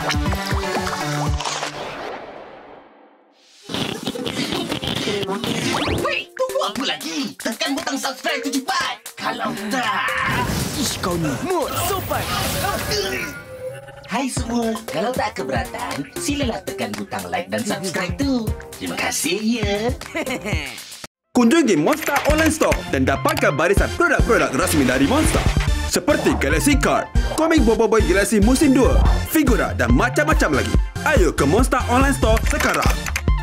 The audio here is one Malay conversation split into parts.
Wait, tunggu apa lagi? Tekan butang subscribe tu cepat. Kalau tak... Ish, kau ni mood sopan. Hai semua, kalau tak keberatan, silalah tekan butang like dan subscribe tu. Terima kasih ya. Kunjungi Monster Online Store dan dapatkan barisan produk-produk rasmi dari Monster. Seperti Galaxy Card, komik Boboiboy Galaxy Musim 2, figura dan macam-macam lagi. Ayo ke Monster Online Store sekarang.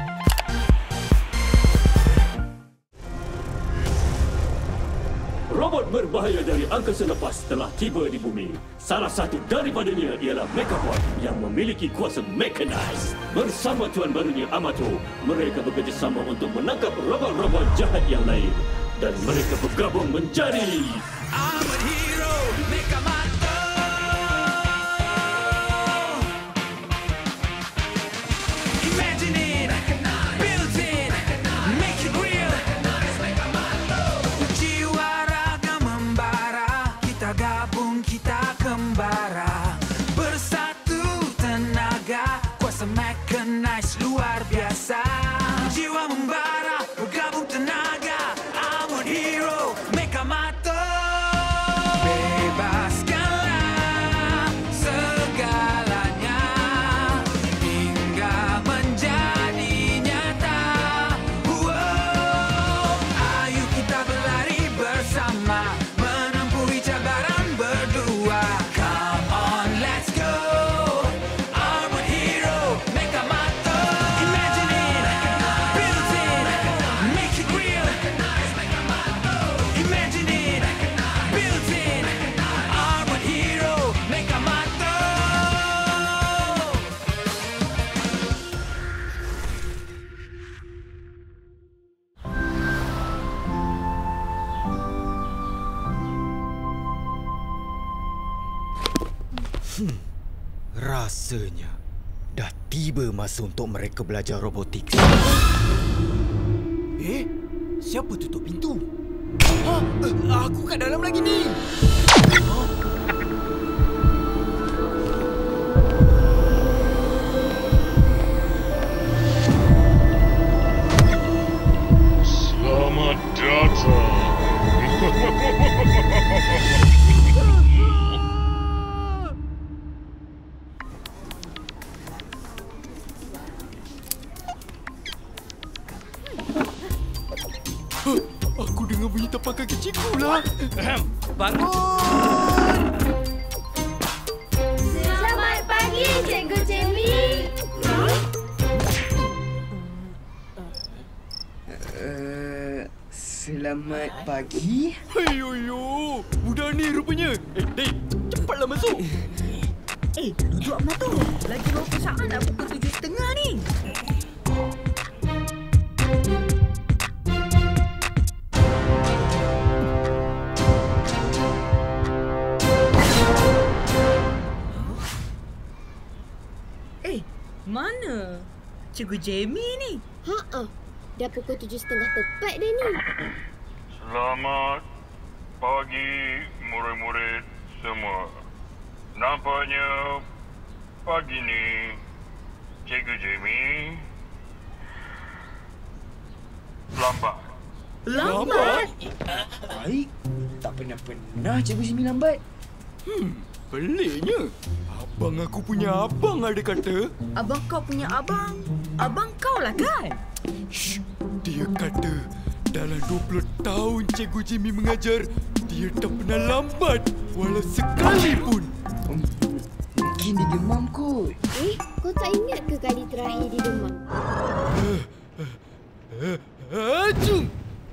Robot berbahaya dari angkasa lepas telah tiba di bumi. Salah satu daripadanya ialah Mechapod yang memiliki kuasa mechanized. Bersama tuan barunya Amato, mereka bekerjasama untuk menangkap robot-robot jahat yang lain. Dan mereka bergabung menjadi... Armored Hero Mechamato. Imagine it, built in, make it real. Jiwa raga membara, kita gabung, kita kembara. Bersatu tenaga, kuasa mechanized luar biasa. Jiwa membara, bergabung tenaga. Armored Hero Mechamato. Bebaskanlah segalanya hingga menjadi nyata. Ayo kita berlari bersama, menempuhi cabaran berdua. Come on, let's go. Armored Hero Mechamato. Imagine it, built in, make it real. Imagine it, built in, Armored Hero Mechamato. Rasanya dah tiba masa untuk mereka belajar robotik. Siapa tutup pintu? Aku kat dalam lagi ni. Selamat datang. Aku dengar bunyi tapak kaki cikgu lah. Selamat pagi, Cikgu Jamie. Selamat pagi. Ayoyo, budak ni rupanya. Dek, cepatlah masuk. Duduk Amato. Lagi berapa saat nak pukul 7.30 ni? Mana? Cikgu Jamie ni? Dah pukul 7.30 tepat dah ni. Selamat pagi murid-murid semua. Nampaknya pagi ni Cikgu Jamie lambat. Lambat? Baik. Tak pernah Cikgu Jimmy lambat. Peliknya. Abang aku punya abang ada kata. Abang kau punya abang? Abang kau lah kan? Shh, dia kata dalam 20 tahun Cikgu Jimmy mengajar, dia tak pernah lambat walau sekali pun. Mungkin dia demam kot. Kau tak ingat ke kali terakhir dia demam? Acung!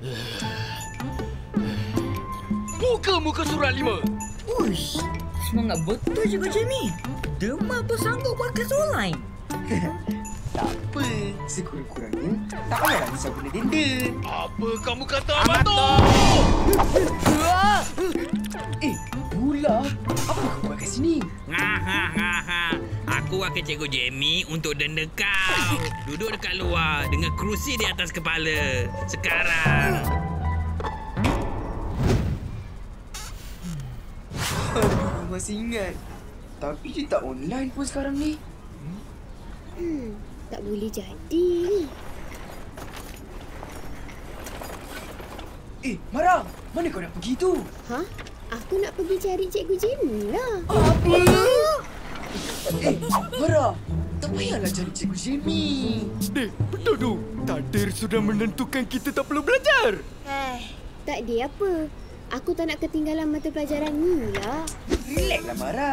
Buka muka surat 5. Uish, semangat betul Cikgu Jamie. Demam pun sanggup buat kelas online. Tak apa, sekurang-kurangnya tak payahlah risau kena denda. Apa kamu kata, Amato? Pula, apa kau buat kat sini? Aku wakil Cikgu Jamie untuk denda kau. Duduk dekat luar dengan kerusi di atas kepala. Sekarang. Masih ingat. Tapi dia tak online pun sekarang ni. Tak boleh jadi ni. Mara, mana kau nak pergi tu? Ha? Aku nak pergi cari Cikgu Jamie lah. Apa? Mara, tak payahlah cari Cikgu Jamie. Betul tu. Takdir sudah menentukan kita tak perlu belajar. Tak ada apa. Aku tak nak ketinggalan mata pelajaran ni lah. Relaxlah, Mara.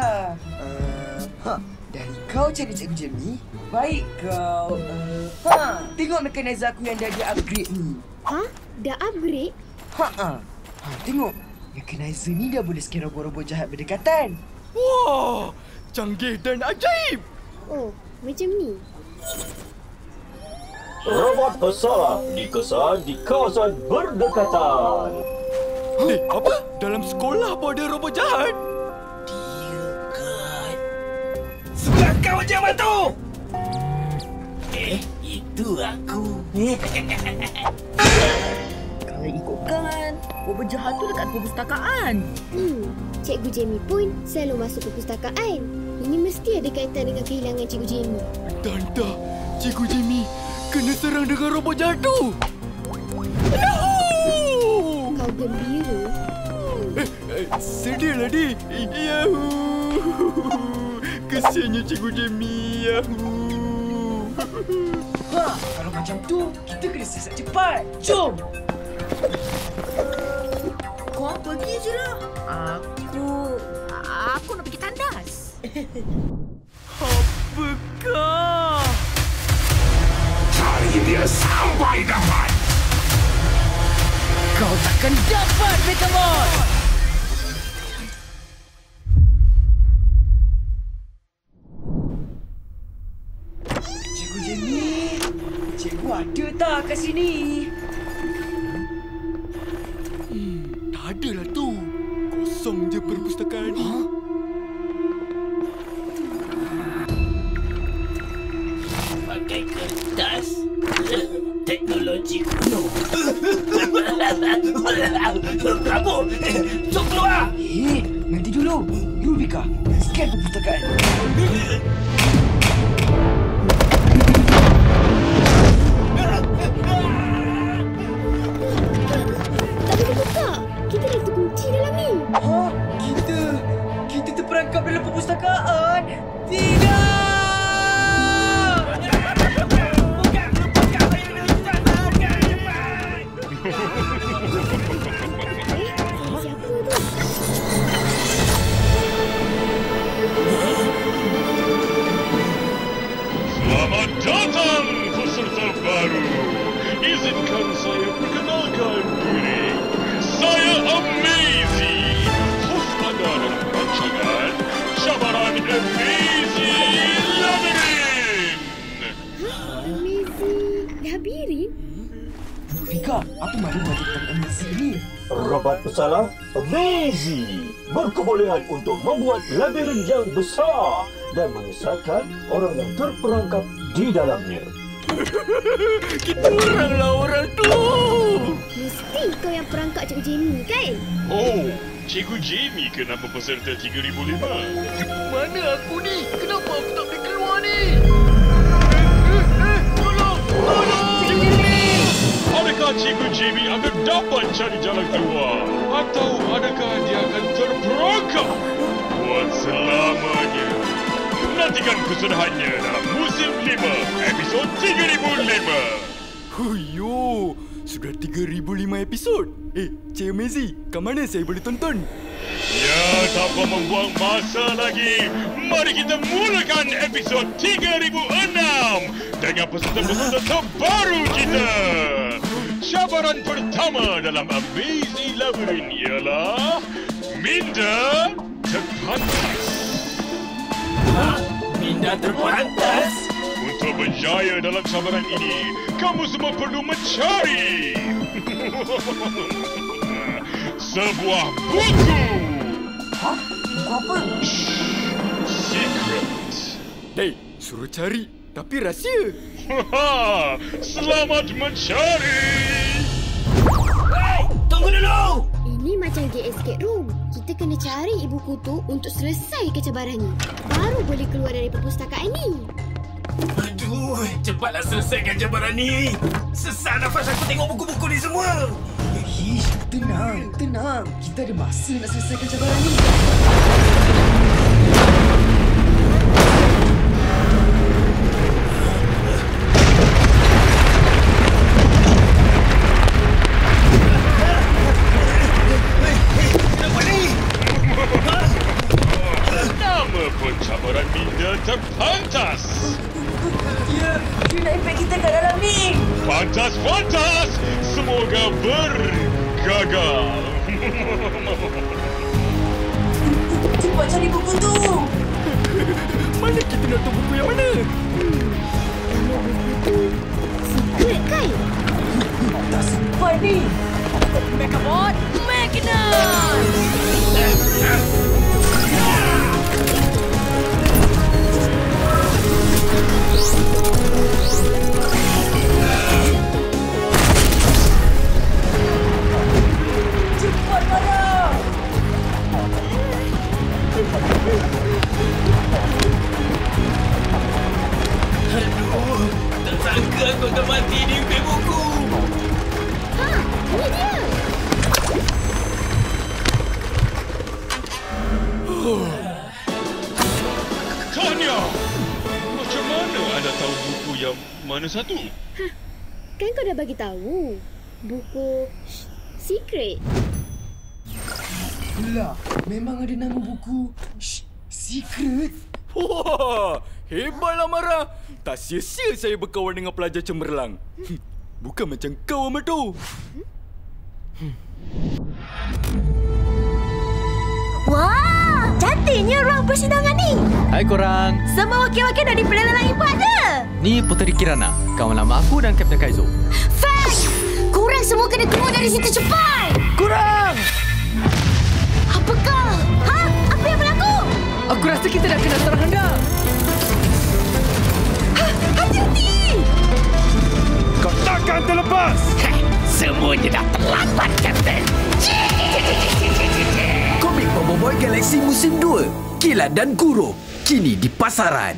Dan kau cari Cikgu Jamie, baik kau... tengok mekanizer aku yang dah di-upgrade ni. Dah upgrade? Tengok. Mekanizer ni dah boleh scan robot-robot jahat berdekatan. Wah, canggih dan ajaib. Oh, macam ni. Robot besar dikesan di kawasan berdekatan. Apa? Dalam sekolah pun ada robot jahat? Sebelah kau je batu! Itu aku. Kalau ikutkan, robot jahat tu dekat perpustakaan. Cikgu Jamie pun selalu masuk perpustakaan. Ini mesti ada kaitan dengan kehilangan Cikgu Jamie. Tanda, Cikgu Jamie kena serang dengan robot jahat tu. Kau gembira? Sedihlah, Dik. Yahoo! Kesiannya Cikgu Jamie. Yahoo! Kalau macam tu, kita kena siasat cepat. Jom! Kau pergi je lah. Aku nak pergi tandas. Apakah? Cari dia sampai dapat! Kau takkan dapat, Megamon! Cikgu Jamie, cikgu ada tak kat sini? Tak adalah tu. Kosong je perpustakaan ni. Pakai kertas? Teknologi kuno. Kabur! Jom keluar! Nanti dulu. Rubika, scan perpustakaan. Tak boleh buka. Kita dah terkunci dalam ni. Kita terperangkap dalam perpustakaan. Tidak! Siapa tu? Selamat datang peserta baru. Izinkan saya perkenalkan diri. Saya Amazing, host anda dalam rancangan cabaran Amazing Labyrinth. Amazing Labyrinth? Rubika, apa makna tentang Amazing ni? Robot besar Amazing berkebolehan untuk membuat labirin yang besar dan menyesatkan orang yang terperangkap di dalamnya. Kita oranglah orang tu. Mesti kau yang perangkap Cikgu Jamie, kan? Oh, Cikgu Jamie ke nama peserta 3005? Mana aku ni? Kenapa aku tak boleh keluar ni? Tolong! Cikgu Jamie! Adakah Cikgu Jamie akan dapat cari jalan keluar? Atau adakah dia akan terperangkap buat selamanya? Nantikan kesudahannya dalam musim 5, episod 3005. Huyo, sudah 3005 episod. Cik Amazing, kat mana saya boleh tonton? Ya, tanpa membuang masa lagi, mari kita mulakan episod 3006 dengan peserta-peserta terbaru kita. Cabaran pertama dalam Amazing Labyrinth ialah Minda Terpantas. Minda terpantas? Untuk berjaya dalam cabaran ini, kamu semua perlu mencari sebuah buku. Buku apa? Secret. Suruh cari, tapi rahsia. Selamat mencari. Hey, tunggu dulu! Ini Ini macam game escape room. Kita kena cari ibu kutu untuk selesai kecabaran ni. Baru boleh keluar dari perpustakaan ni. Aduh, cepatlah selesaikan cabaran ni. Sesak nafas aku tengok buku-buku ni semua. Ish, tenang. Kita ada masa nak selesaikan cabaran ni. Nama pencabaran minda terpantas. Dia nak impact kita kat dalam ni. Pantas. Semoga bergagal. Cepat cari buku tu. Mana kita nak tahu buku yang mana? Secret kan? Tak sempat ni. Megabot, Magnus! Cepat marah. Aduh, tak sangka aku akan mati di impact buku. Ini dia. Tanya, macam mana anda tahu buku yang mana satu? Kan kau dah bagi tahu. Buku secret. Lah, memang ada nama buku secret. Wah, hebatlah Mara. Tak sia-sia saya berkawan dengan pelajar cemerlang. Bukan macam kau, Ahmad tu. Wah, cantiknya ruang persidangan ni. Hai korang. Semua wakil-wakil dah dipelelangi pada. Ni Puteri Kirana, kawan lama aku dan Kapten Kaizo. Fax! Korang semua kena keluar dari situ cepat. Korang! Apakah? Apa yang berlaku? Aku rasa kita dah kena serang hendak. Hati-hati! Kau takkan terlepas! Semuanya dah terlambat, Kapten. Komik Boboiboy Galaxy Musim 2, Kilat dan Kuro, kini di pasaran.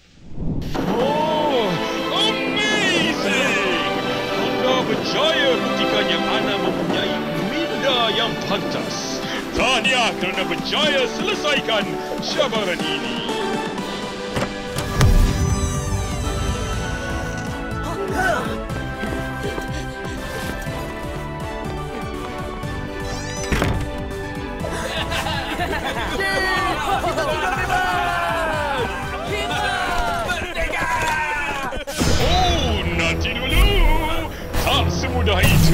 Oh, amazing! Anda berjaya buktikan yang anda mempunyai minda yang pantas. Tahniah kerana berjaya selesaikan cabaran ini. Oh, nanti dulu. Tak semudah itu.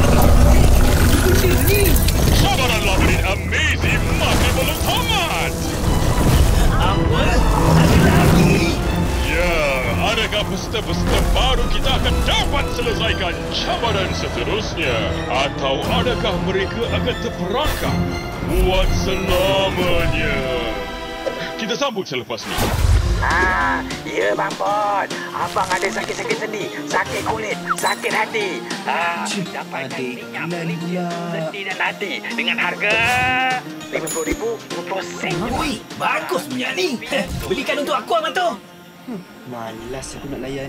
Cabaran labirin amazing masih belum tamat. Apa? Ada lagi? Ya, adakah peserta-peserta baru kita akan dapat selesaikan cabaran seterusnya? Atau adakah mereka akan terperangkap buat selamanya? Kita sambut selepas ni. Ya Bang Bon. Abang ada sakit-sakit sendi, sakit kulit, sakit hati. Dapatkan minyak pelita sendi dan hati dengan harga RM50,000 untuk sen. Ui, bagus minyak ni. Belikan untuk aku, Abang tu. Malas aku nak layan.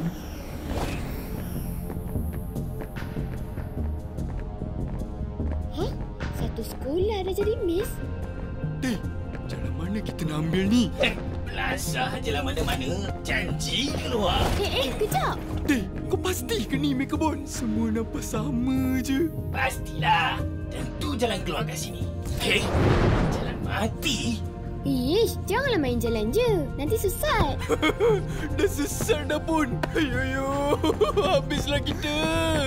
Satu sekolah dah jadi miss. Jalan mana kita nak ambil ni? Belasah je lah mana-mana. Janji keluar. Kejap. Kau pasti ke ni, Megabot? Semua nampak sama je. Pastilah. Tentu jalan keluar kat sini. Jalan mati. Ish, janganlah main jalan je. Nanti sesat. Dah sesat dah pun. Ayo, habislah kita.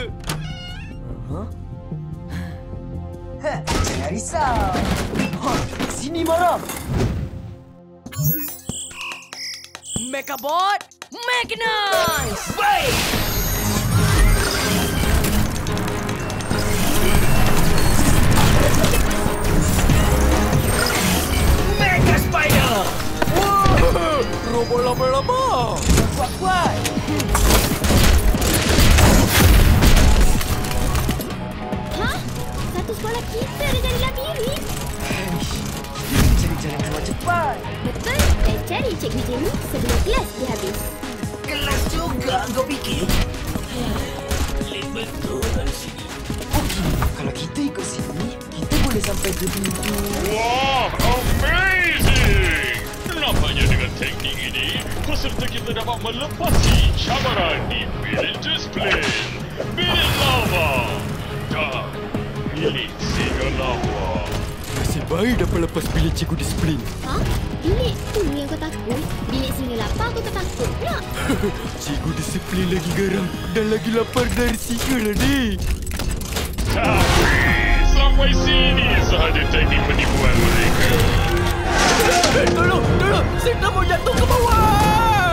Jangan risau. Sini Mara. Megabot, Magnus! Baik! Mega Spider! Robot lama-lama. Kuat-kuat. Satu sekolah kita dengan labirin. Cari jalan keluar cepat. Betul. Dan cari Cikgu Jamie sebelum kelas dia habis. Kelas juga kau fikir? Betul dari sini. Okey, kalau kita ikut sini, kita boleh sampai ke pintu. Wah, amazing! Nampaknya dengan teknik ini, peserta kita dapat melepasi cabaran di bilik disiplin, bilik lava dan bilik singa lava. Nasib baik dapat lepas bilik cikgu disiplin. Ha? Bilik tu yang kau takut? Bilik singa lapar kau tak takut pula? Cikgu disiplin lagi garang dan lagi lapar dari singa lah, Dik. Tapi, sampai sini sahaja teknik penipuan mereka. Tolong! Saya tak mau jatuh ke bawah!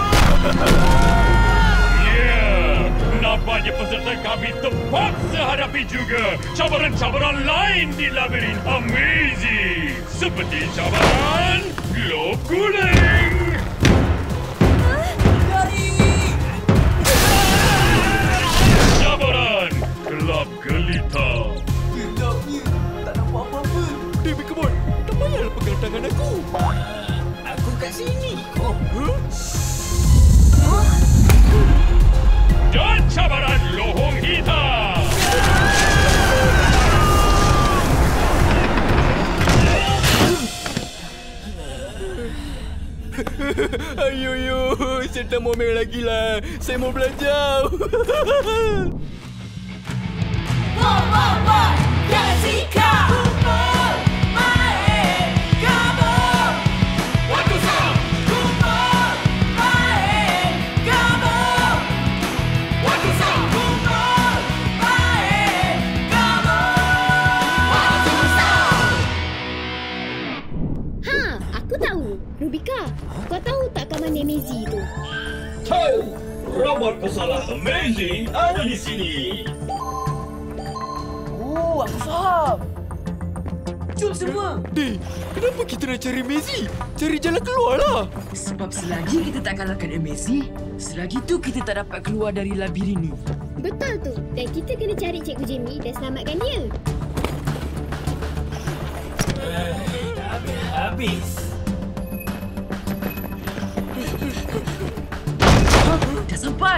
Ya, nampaknya peserta kami terpaksa hadapi juga cabaran-cabaran lain di labirin amazing. Seperti cabaran glob guling. Cabaran gelap gelita. Gelapnya tak nampak apa-apa. Dewi, come on. Tak payahlah pegang tangan aku. Aku kat sini. Dan cabaran lohong hitam. Ayo, saya tak mau main lagi lah. Saya mau belajar. Galaxy Car! Rubika, kau tahu tak kawan Nemizi tu? Tahu! Robot pesalah amazing ada di sini. Oh, aku faham. Jom semua. Dek, kenapa kita nak cari Messi? Cari jalan keluar lah. Sebab selagi kita tak kalahkan Messi, selagi tu kita tak dapat keluar dari labirin ni. Betul tu. Dan kita kena cari Cikgu Jamie dan selamatkan dia. Habis. Dah sampai.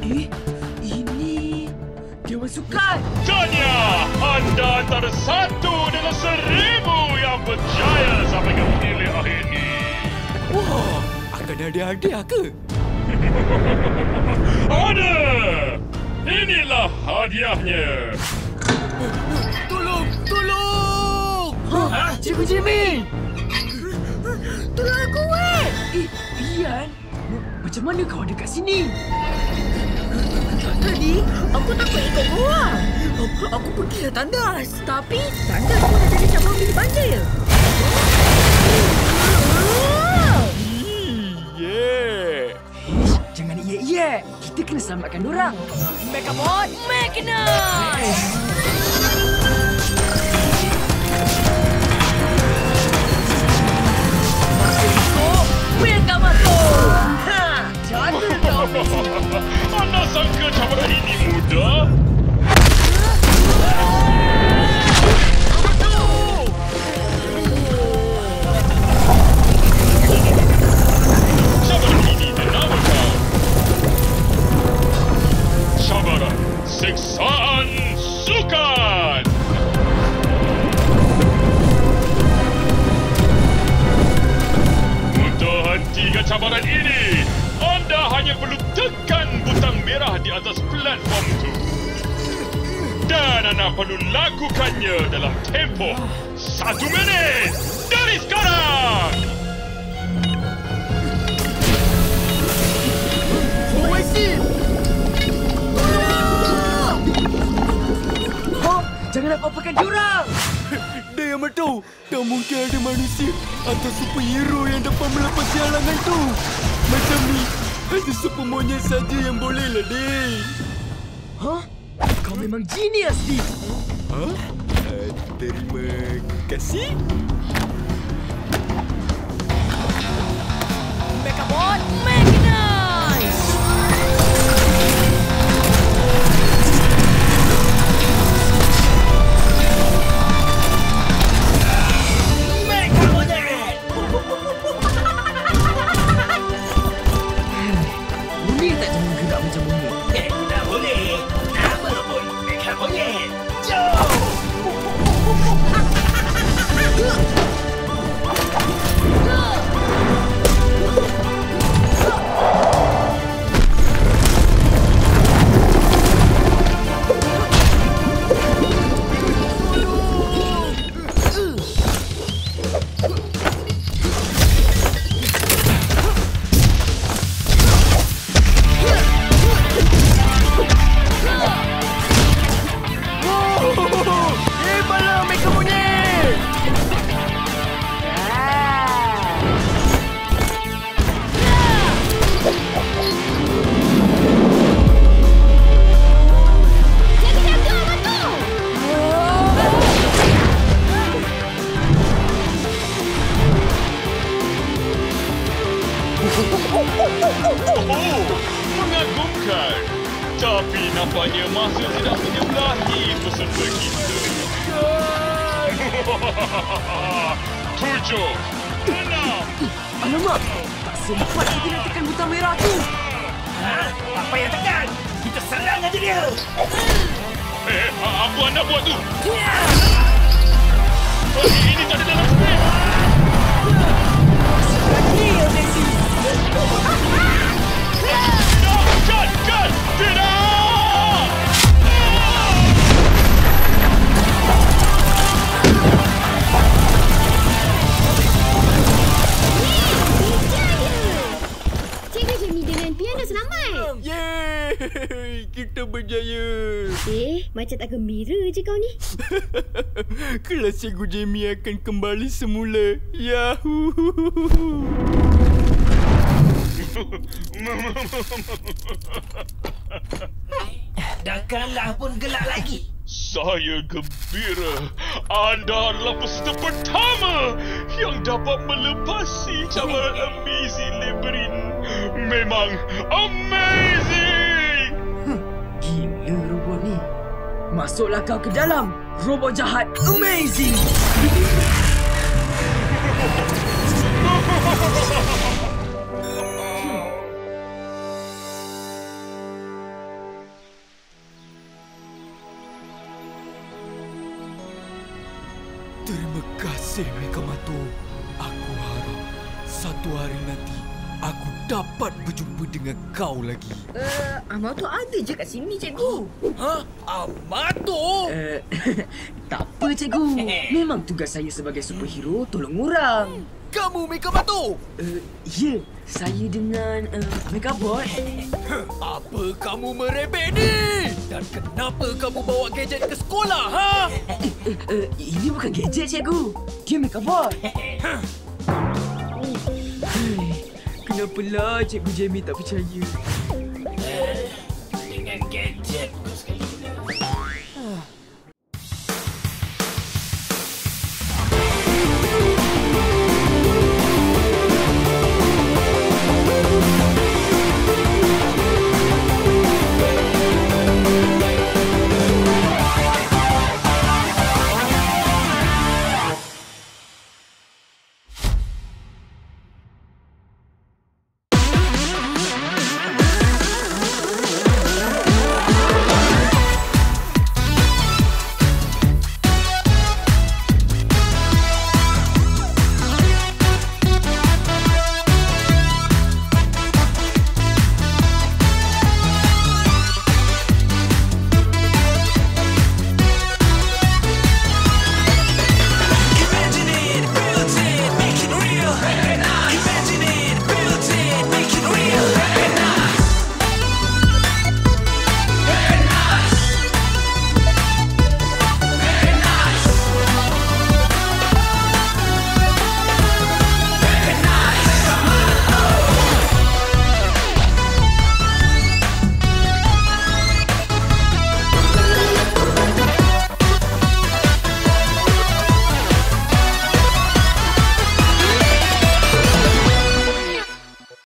Ini Dewan Sukan. Tanya, anda antara 1 dalam 1000 yang berjaya sampai ke bilik akhir ni. Wah, akan ada hadiah ke? Ada! Inilah hadiahnya. Tolong! Cikgu Jimmy! Tolong aku, weh! Ian, macam mana kau ada kat sini? Tadi, aku takut ikut korang. Aku pergilah tandas. Tapi, tandas pun dah jadi cabang bilik bandil. Jangan iye-iye. Kita kena selamatkan dorang. Megabot, Mechanize! Anda sangka cabaran ini mudah? Cabaran ini dinamakan cabaran siksaan sukan. Untuk hentikan cabaran ini, anda hanya perlu tekan butang merah di atas platform itu. Dan anda perlu lakukannya dalam tempoh 1 minit dari sekarang. Jangan apa-apakan diorang! Dia yang tahu, tak mungkin ada manusia atau superhero yang dapat melepasi halangan tu. Macam ni, hanya super monyet saja yang boleh lah, Dek. Hah? Kau memang genius, Steve. Hah? Terima kasih. Megabot, Mechanize! Mengagumkan. Tapi nampaknya masa tidak menyebelahi peserta kita. 7, 6. Alamak, tak sempat lagi nak tekan butang merah tu. Apa yang tekan? Kita serang aja dia. Apa anda buat tu? Ini tak ada dalam skrip. Cut! Tidak! Cikgu Jamie dengan piano selamat. Yeay! Kita berjaya. Macam tak gembira je kau ni. Kelas Cikgu Jamie akan kembali semula. Yahoo! Dah pun gelak lagi. Saya gembira. Anda adalah peserta pertama yang dapat melepasi cabaran Amazing Labyrinth. Memang amazing! Gila robot ni. Masuklah kau ke dalam. Robot jahat amazing. Terima kasih, Megamato. Aku harap satu hari nanti aku dapat berjumpa dengan kau lagi. Amato ada je kat sini, cikgu. Amato? Tak apa, cikgu. Memang tugas saya sebagai superhero tolong orang. Kamu Megamato? Ya, saya dengan Megabot. Apa kamu merepek ni? Dan kenapa kamu bawa gadget ke sekolah, ha? Ini bukan gadget, cikgu. Dia Megabot. Kenapalah Cikgu Jamie tak percaya?